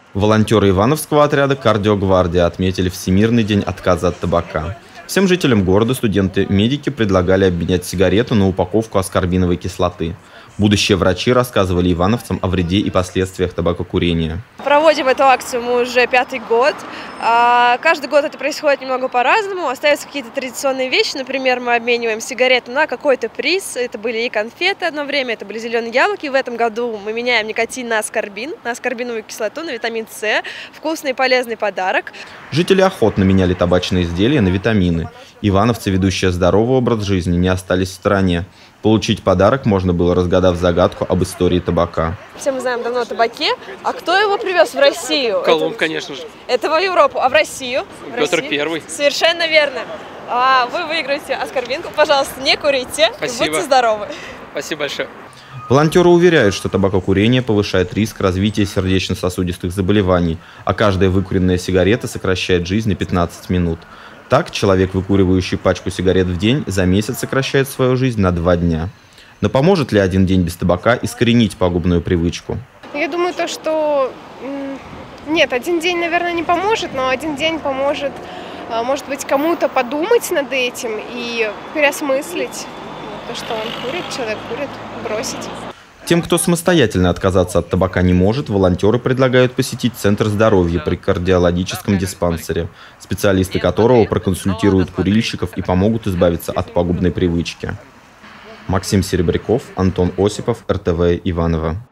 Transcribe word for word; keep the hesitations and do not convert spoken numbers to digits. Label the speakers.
Speaker 1: Волонтеры Ивановского отряда «Кардиогвардия» отметили Всемирный день отказа от табака. Всем жителям города студенты-медики предлагали обменять сигарету на упаковку аскорбиновой кислоты. Будущие врачи рассказывали ивановцам о вреде и последствиях табакокурения.
Speaker 2: Проводим эту акцию мы уже пятый год. Каждый год это происходит немного по-разному. Остаются какие-то традиционные вещи. Например, мы обмениваем сигареты на какой-то приз. Это были и конфеты одно время, это были зеленые яблоки. В этом году мы меняем никотин на аскорбин, на аскорбиновую кислоту, на витамин С. Вкусный и полезный подарок.
Speaker 1: Жители охотно меняли табачные изделия на витамины. Ивановцы, ведущие здоровый образ жизни, не остались в стороне. Получить подарок можно было, разгадав загадку об истории табака.
Speaker 2: Все мы знаем давно о табаке. А кто его привез в Россию?
Speaker 3: Колумб,
Speaker 2: это,
Speaker 3: конечно же.
Speaker 2: Это в Европу. А в Россию? В
Speaker 3: Петр
Speaker 2: Россию?
Speaker 3: Первый.
Speaker 2: Совершенно верно. А вы выиграете аскорбинку. Пожалуйста, не курите.
Speaker 3: Спасибо.
Speaker 2: И будьте здоровы.
Speaker 3: Спасибо большое.
Speaker 1: Волонтеры уверяют, что табакокурение повышает риск развития сердечно-сосудистых заболеваний, а каждая выкуренная сигарета сокращает жизнь на пятнадцать минут. Так, человек, выкуривающий пачку сигарет в день, за месяц сокращает свою жизнь на два дня. Но поможет ли один день без табака искоренить пагубную привычку?
Speaker 4: Я думаю, то, что нет, один день, наверное, не поможет, но один день поможет, может быть, кому-то подумать над этим и переосмыслить то, что он курит, человек курит, бросить.
Speaker 1: Тем, кто самостоятельно отказаться от табака не может, волонтеры предлагают посетить Центр здоровья при кардиологическом диспансере, специалисты которого проконсультируют курильщиков и помогут избавиться от пагубной привычки. Максим Серебряков, Антон Осипов, эр тэ вэ Иваново.